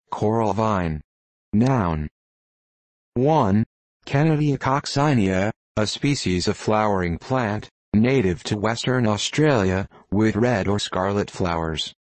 Coral vine. Noun. 1. Canadia coccinea, a species of flowering plant, native to Western Australia, with red or scarlet flowers.